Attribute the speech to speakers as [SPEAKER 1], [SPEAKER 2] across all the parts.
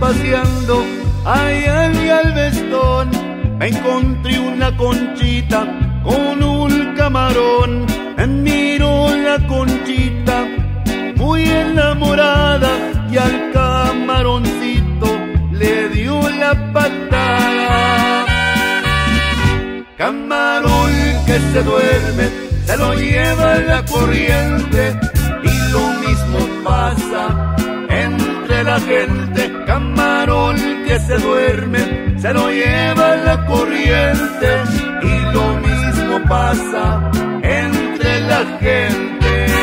[SPEAKER 1] paseando allá en Galveston, me encontré una conchita con un camarón. Miró la conchita muy enamorada y al camaroncito le dio la patada. Camarón que se duerme se lo lleva la corriente, y lo mismo pasa entre la gente. Camarón que se duerme se lo lleva la corriente, y lo mismo pasa entre la gente.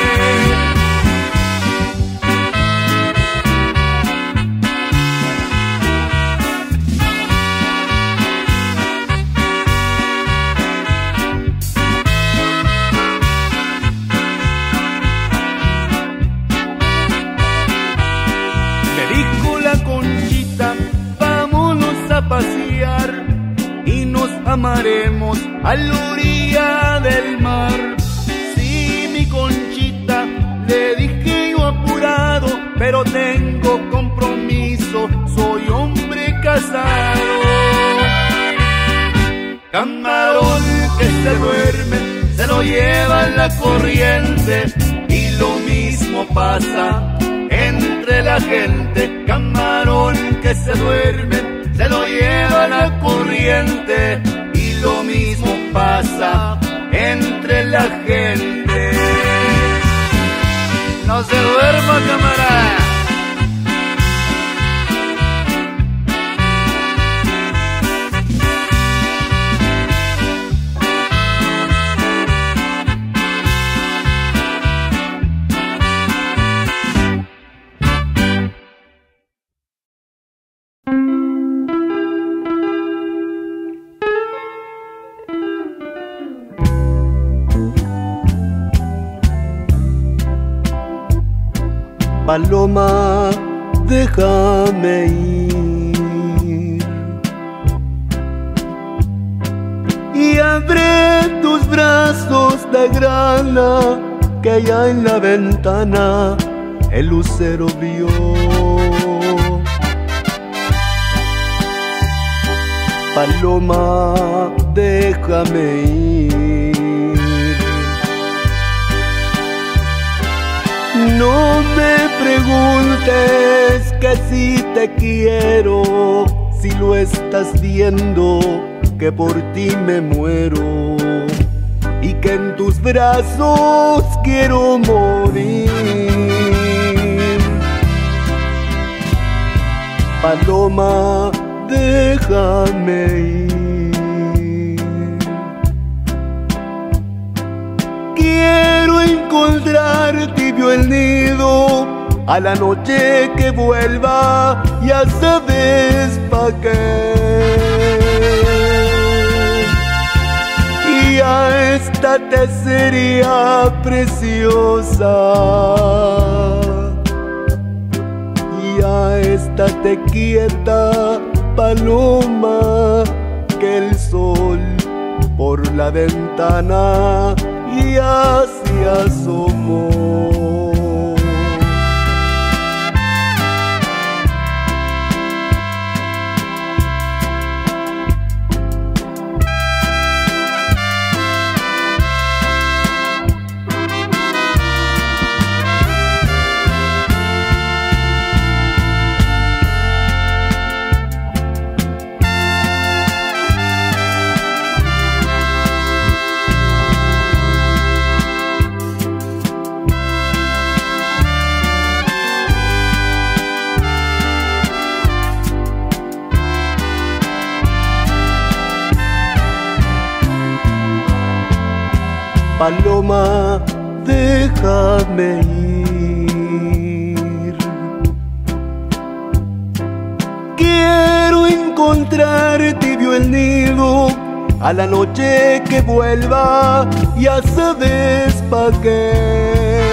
[SPEAKER 1] Pasear y nos amaremos a la orilla del mar. Sí, mi Conchita, le dije yo apurado, pero tengo compromiso, soy hombre casado. Camarón que se duerme se lo lleva la corriente, y lo mismo pasa entre la gente. Camarón que se duerme se lo lleva la corriente, y lo mismo pasa entre la gente. No se duerma, camarada.
[SPEAKER 2] Paloma, déjame ir y abre tus brazos de grana, que allá en la ventana el lucero vio. Paloma, déjame ir. No me preguntes que si te quiero, si lo estás viendo, que por ti me muero y que en tus brazos quiero morir. Paloma, déjame ir. Quiero encontrar tibio el nido a la noche que vuelva, ya sabes pa' qué. Y a esta te sería preciosa, y a estate quieta, paloma, que el sol por la ventana ya se asomó. Paloma, déjame ir. Quiero encontrar tibio el nido a la noche que vuelva, ya sabes pa' qué.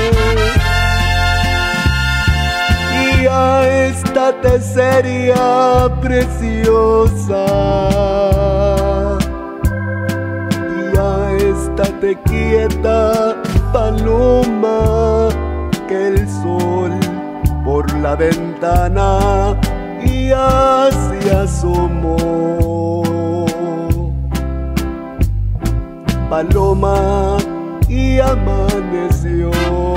[SPEAKER 2] Y a esta te sería preciosa, estate quieta, paloma, que el sol por la ventana día se asomó. Paloma y amaneció.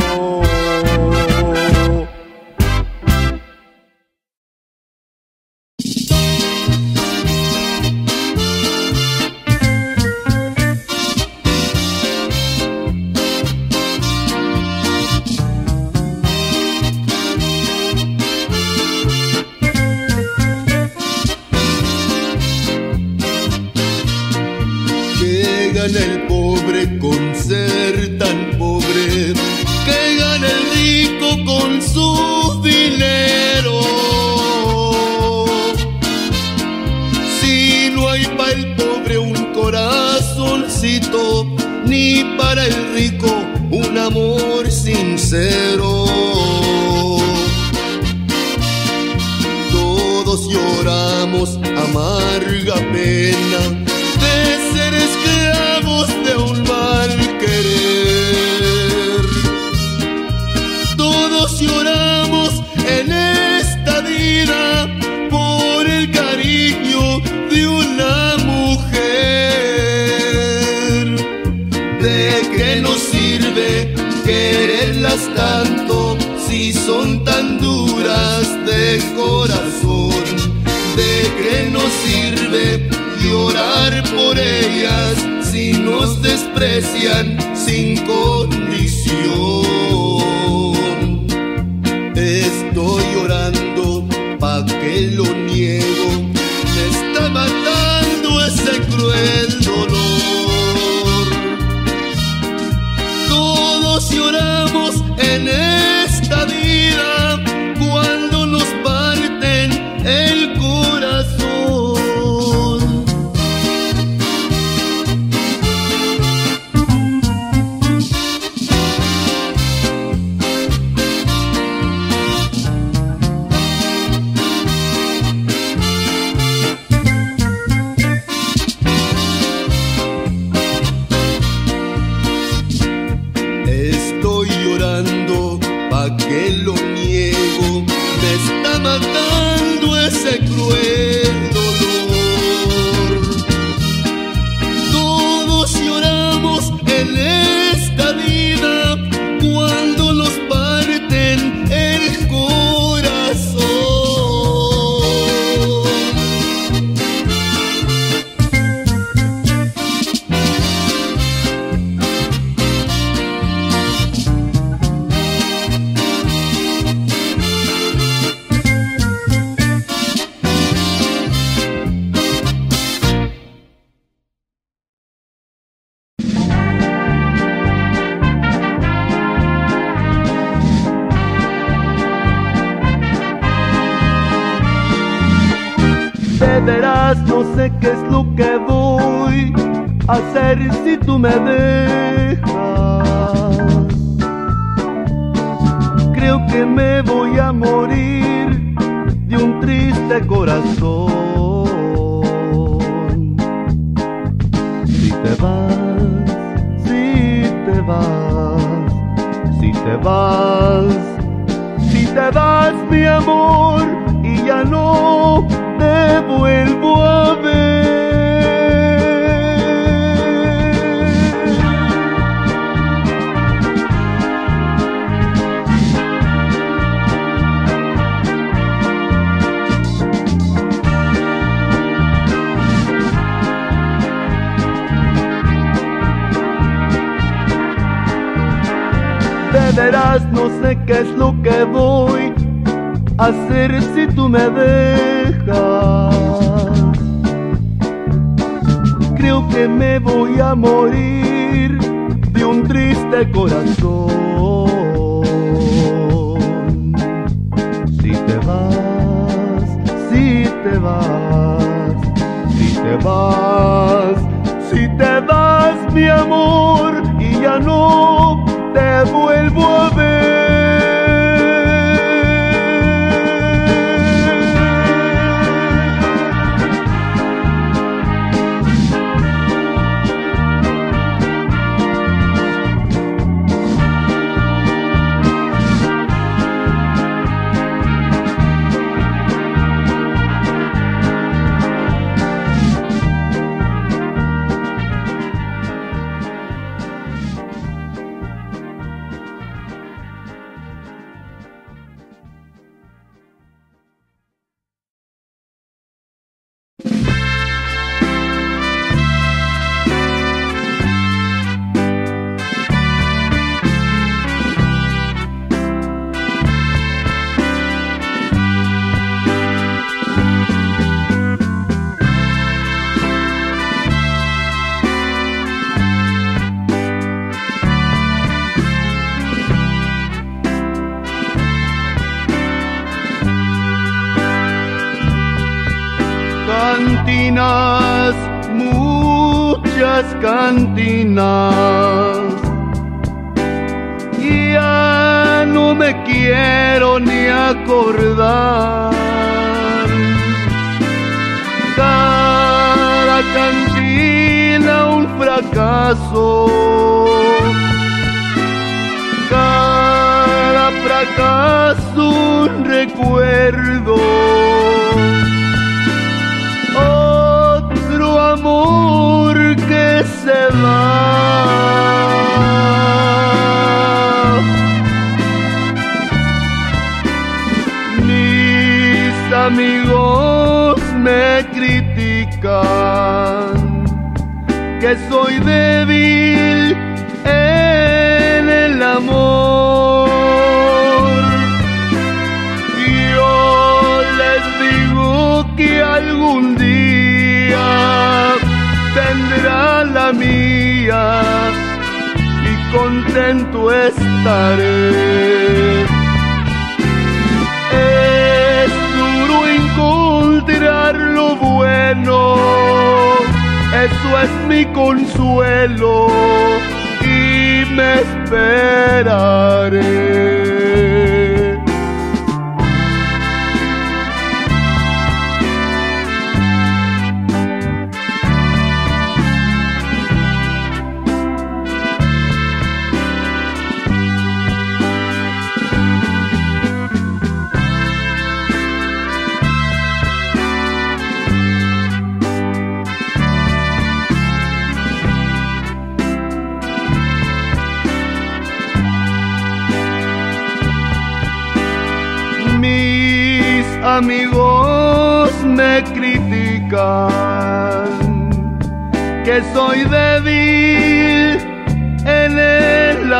[SPEAKER 1] El pobre con ser tan pobre, que gana el rico con su dinero. Si no hay para el pobre un corazoncito, ni para el rico un amor sincero. Todos lloramos amarga pena de ser esclavos de un mal querer. Todos lloramos en esta vida por el cariño de una mujer. ¿De qué nos sirve quererlas tanto si son tan duras de corazón? ¿De qué nos sirve llorar por ellas si nos desprecian sin condición? Estoy llorando, ¿pa' qué lo niego? Me está matando ese cruel dolor. Todos lloramos en esta vida cuando nos parten el corazón. Estoy llorando, ¿pa' qué lo niego? Me está matando ese cruel dolor. Todos lloramos en esta vida cuando nos parten el corazón.
[SPEAKER 2] De veras no sé qué es lo que voy a hacer si tú me dejas. Creo que me voy a morir de un triste corazón. Si te vas, si te vas, si te vas, si te vas, mi amor, y ya no te vuelvo a ver. De veras no sé qué es lo que voy a hacer si tú me dejas. Creo que me voy a morir de un triste corazón. Si te vas, si te vas, si te vas, si te vas, mi amor, y ya no te vuelvo a ver. cantinas, muchas cantinas. Ya no me quiero ni acordar. Cada cantina un fracaso, cada fracaso un recuerdo. Otro amor que se va. Mis amigos me critican que soy débil en el amor. Yo les digo que algún día vendrá la mía y contento estaré. Es duro encontrar lo bueno, eso es mi consuelo y me esperaré. Amigos me critican que soy débil en el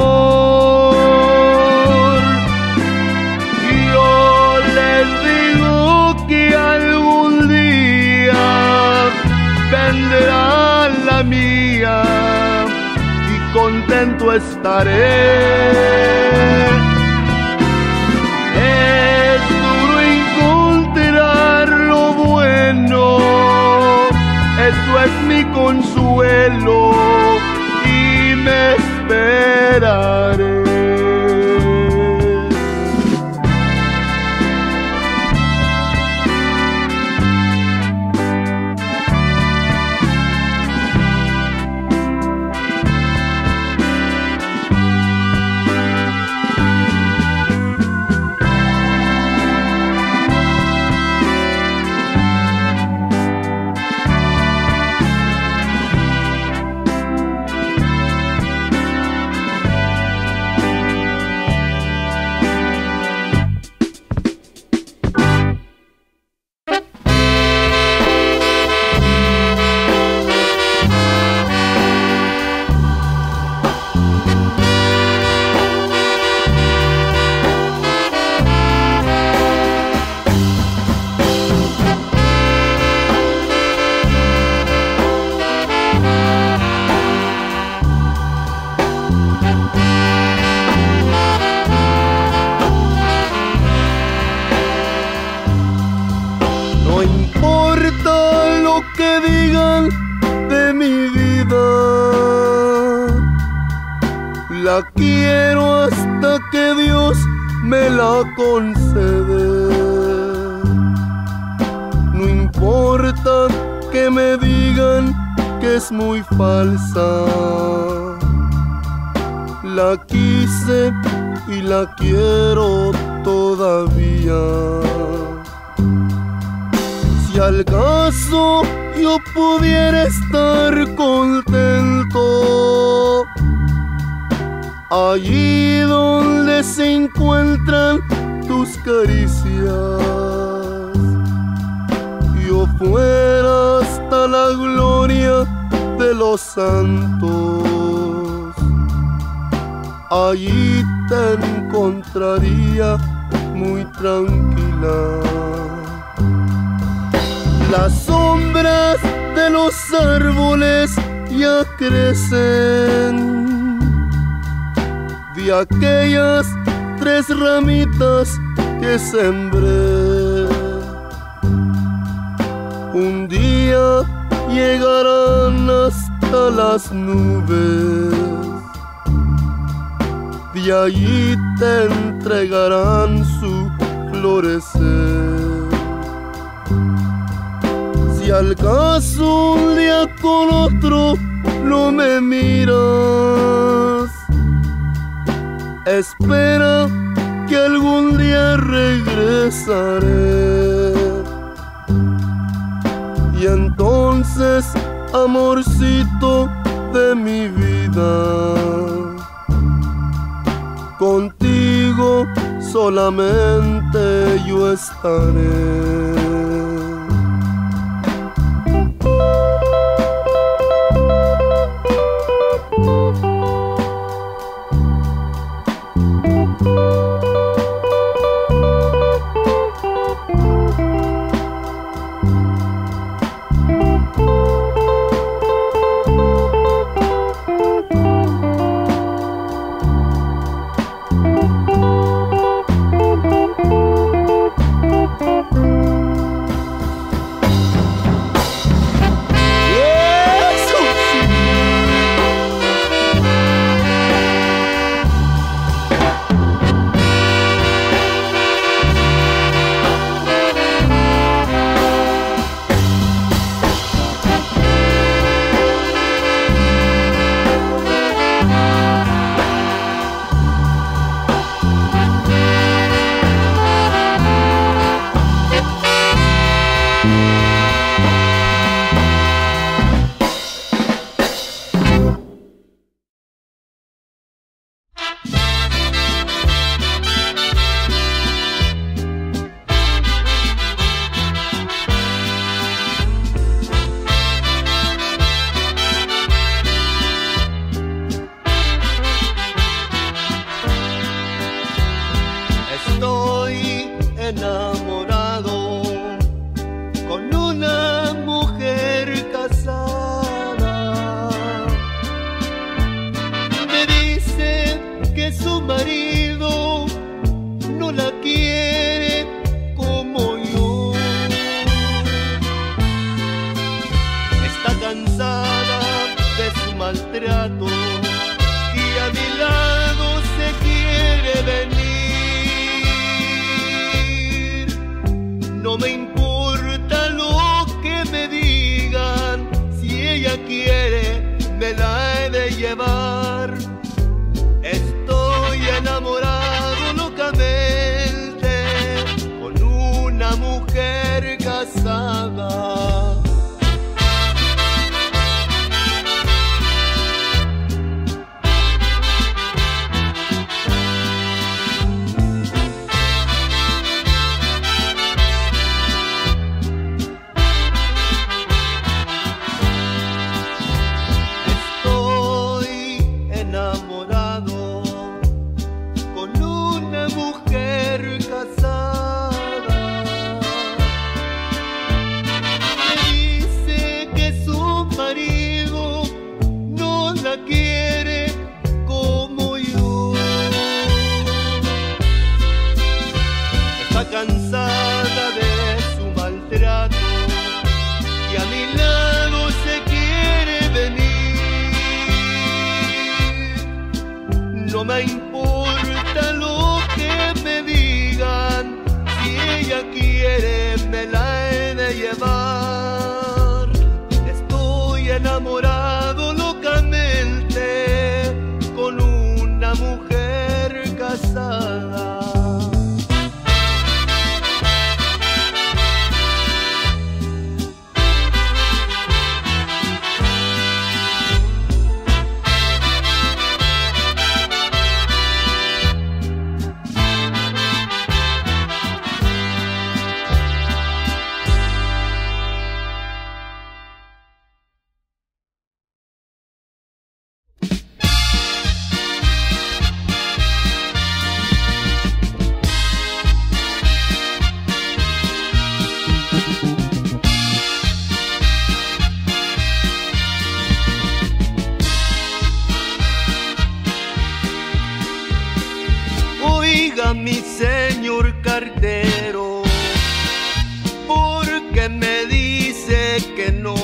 [SPEAKER 2] amor. Yo les digo que algún día vendrá la mía y contento estaré. Eso es mi consuelo y me esperaré. La quiero hasta que Dios me la concede. No importa que me digan que es muy falsa. La quise y la quiero todavía. Si al caso yo pudiera estar contento allí donde se encuentran tus caricias, yo fuera hasta la gloria de los santos, allí te encontraría muy tranquila. Las sombras de los árboles ya crecen de aquellas 3 ramitas que sembré. Un día llegarán hasta las nubes, de allí te entregarán su florecer. Si al caso un día con otro no me miras, espera que algún día regresaré. Y entonces, amorcito de mi vida, contigo solamente yo estaré. Mi señor cartero, porque siempre me dice que no.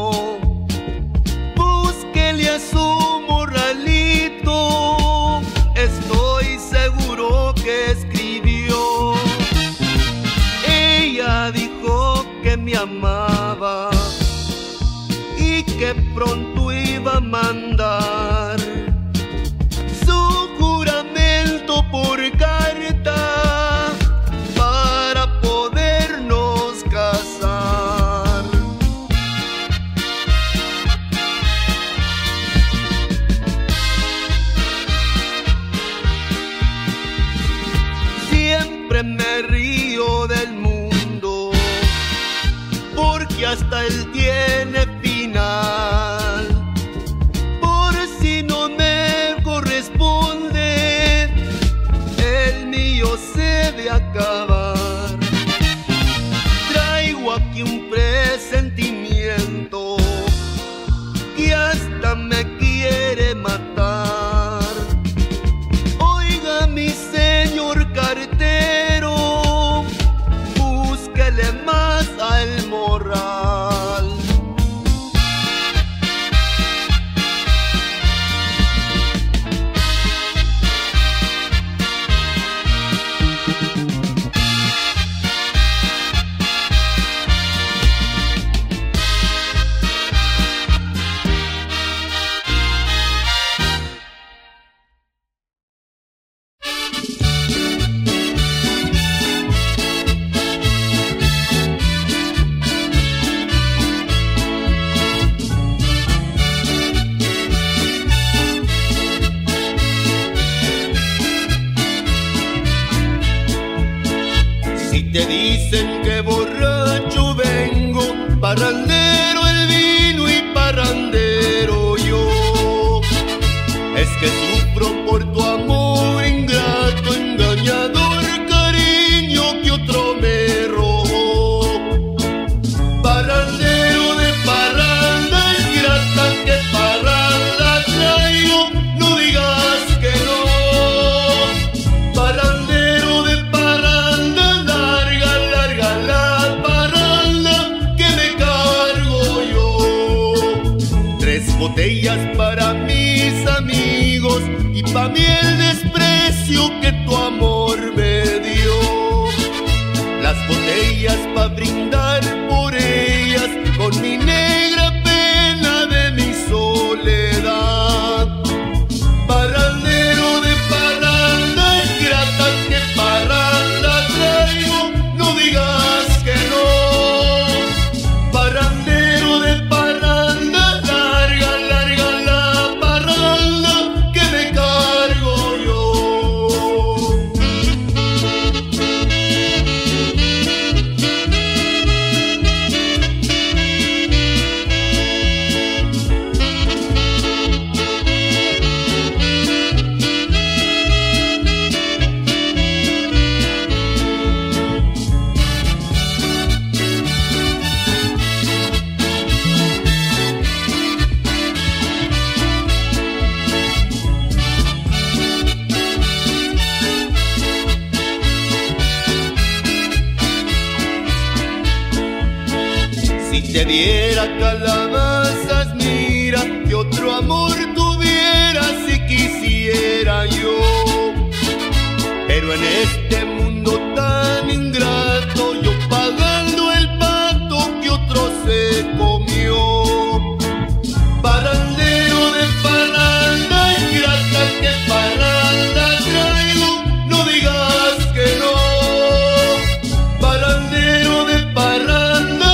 [SPEAKER 2] Búsquele a su morralito, estoy seguro que escribió. Ella dijo que me amaba y que pronto iba a mandar su juramento por carta para podernos casar. Siempre me río del mundo porque hasta él tiene final. Por si no me corresponde, el mío se debe acabar. Traigo aquí un presentimiento que hasta me quiere matar. Oiga, mi señor cartero, búsquele más al morral. Te dicen que borracho vengo, parrandero el vino y parrandero yo. Es que sufro por tu amor ingrato, engañador, cariño que otro me robó. Parrandero de parranda ingrata, que parranda traigo, no digas que no. Parrandero de parranda, botellas para mis amigos y pa' mí el desprecio que tu amor me dio. Las botellas pa' brindar por ellas con mi negra pena de mi soledad. Parrandero de parranda ingrata, que parranda traigo, no digas que no. Parrandero de parranda, si te diera calabazas, mira, que otro amor tuviera si quisiera yo. Pero en este mundo tan ingrato, yo pagando el pato que otro se comió. Parrandero de parranda ingrata, que parranda traigo, no digas que no. Parrandero de parranda,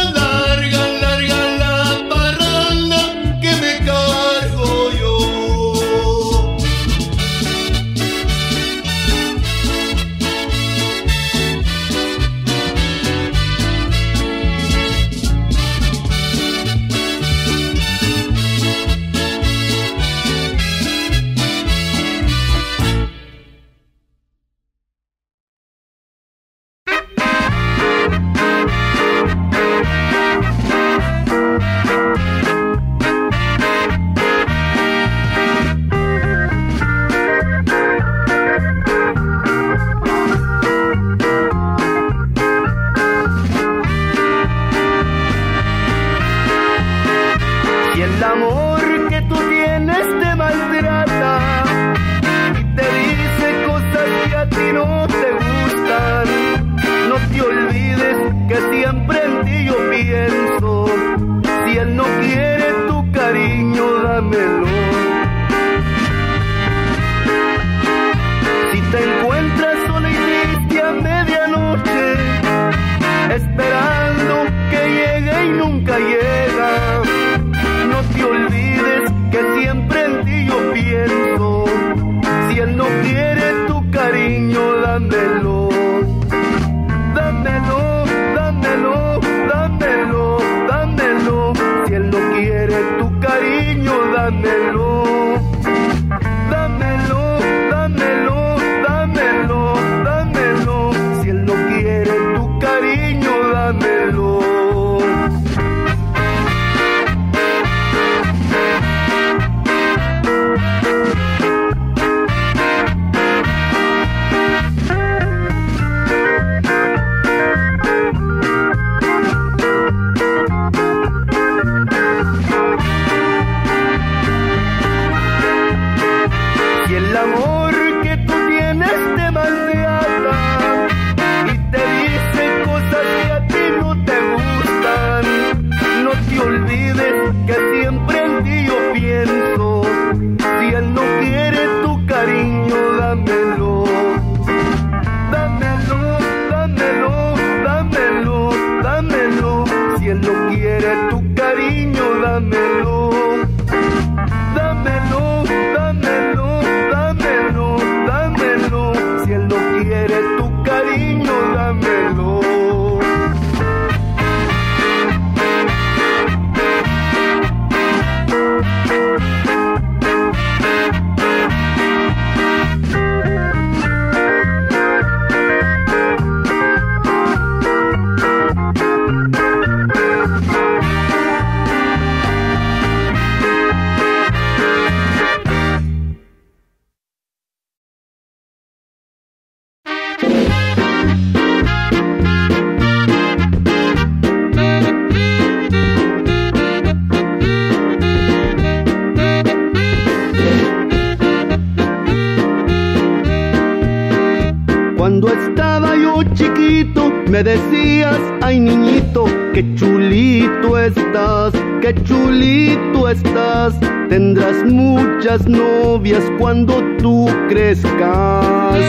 [SPEAKER 2] Cuando estaba yo chiquito me decías, ay niñito, qué chulito estás, qué chulito estás. Tendrás muchas novias cuando tú crezcas.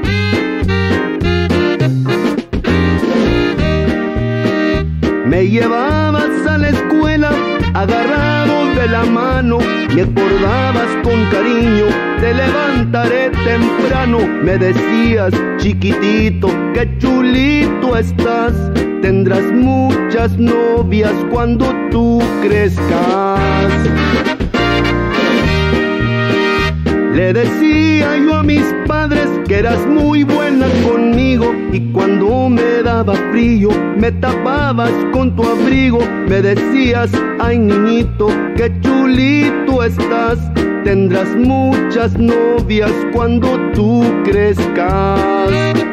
[SPEAKER 2] Me llevabas a la escuela agarrado de la mano, me acordabas con cariño, te levantaré temprano. Me decías, chiquitito, qué chulito estás. Tendrás muchas novias cuando tú crezcas. Le decía yo a mis padres que eras muy buena conmigo, y cuando me daba frío me tapabas con tu abrigo. Me decías, ay niñito, qué chulito estás. Tendrás muchas novias cuando tú crezcas.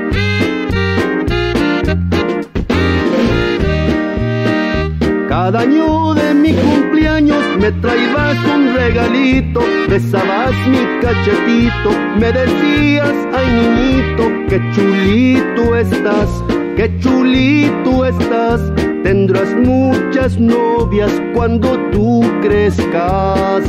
[SPEAKER 2] Cada año de mi cumpleaños me traías un regalito, besabas mi cachetito, me decías, ay niñito, qué chulito estás, qué chulito estás. Tendrás muchas novias cuando tú crezcas.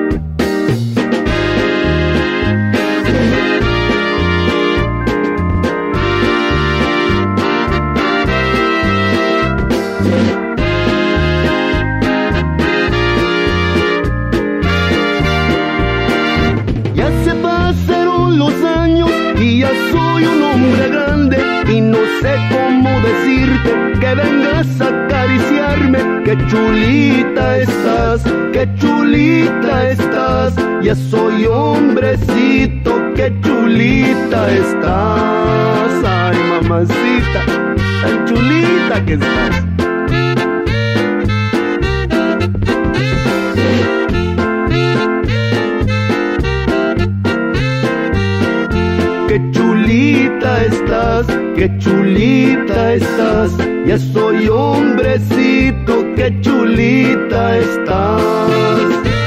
[SPEAKER 2] Ya soy un hombre grande y no sé cómo decirte que vengas a acariciarme. Qué chulita estás, qué chulita estás. Ya soy hombrecito, qué chulita estás. Ay, mamacita, tan chulita que estás. Qué chulita estás, qué chulita estás. Ya soy hombrecito, qué chulita estás.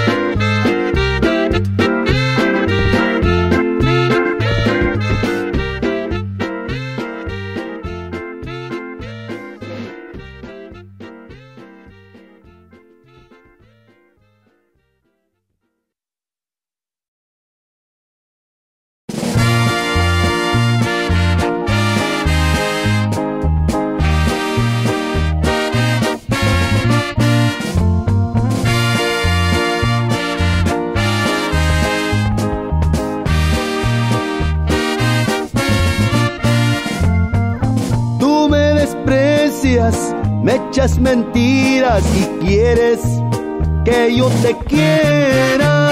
[SPEAKER 2] Me echas mentiras y quieres que yo te quiera.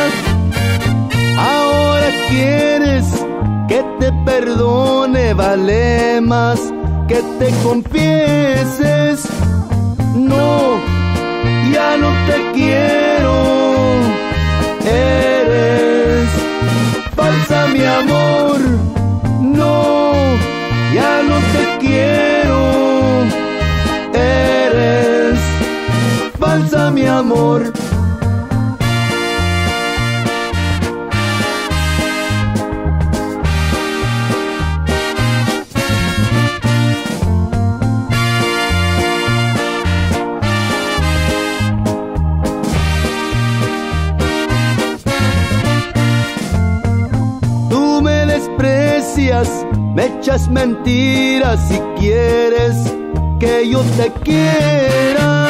[SPEAKER 2] Ahora quieres que te perdone, vale más que te confieses. No, ya no te quiero. Eres falsa, mi amor. No, ya no te quiero. Eres falsa, mi amor. Tú me desprecias, me echas mentiras si quieres que yo te quiera.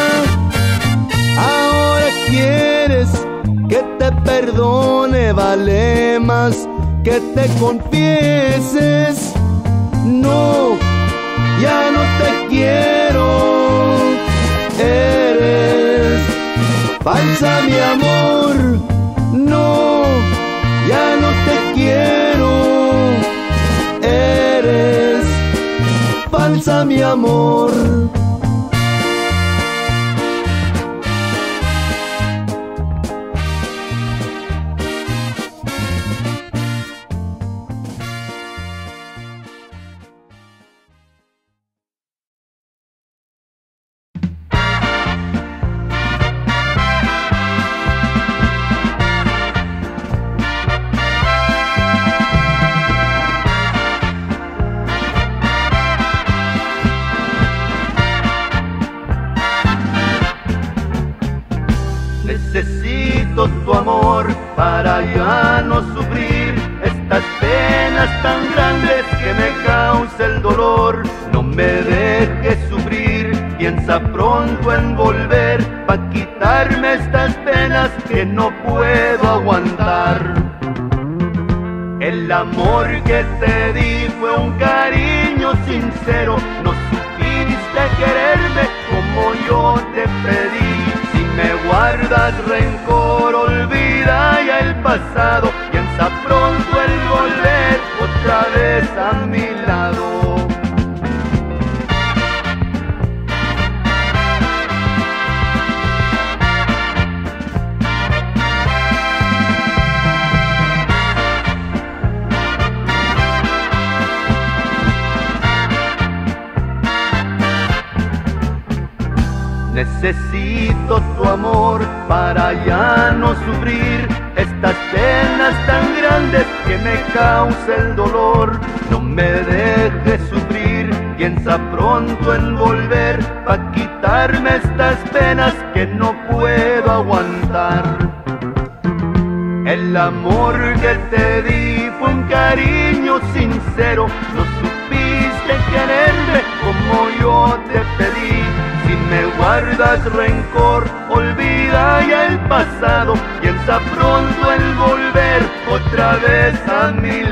[SPEAKER 2] Ahora quieres que te perdone, vale más que te confieses. No, ya no te quiero. Eres falsa, mi amor. No, ya no te quiero. Eres falsa, mi amor.
[SPEAKER 1] tu amor para ya no sufrir estas penas tan grandes que me causa el dolor. No me dejes sufrir, piensa pronto en volver pa' quitarme estas penas que no puedo aguantar. El amor que te di fue un cariño sincero, no supiste quererme como yo te pedí. Si me guardas rencor, olvida ya el pasado, piensa pronto en volver otra vez a mi lado. Necesito tu amor para ya no sufrir estas penas tan grandes que me causa el dolor. No me dejes sufrir, piensa pronto en volver pa' quitarme estas penas que no puedo aguantar. El amor que te di fue un cariño sincero, no supiste quererme como yo te pedí. Si me guardas rencor, olvida ya el pasado, piensa pronto en volver otra vez a mi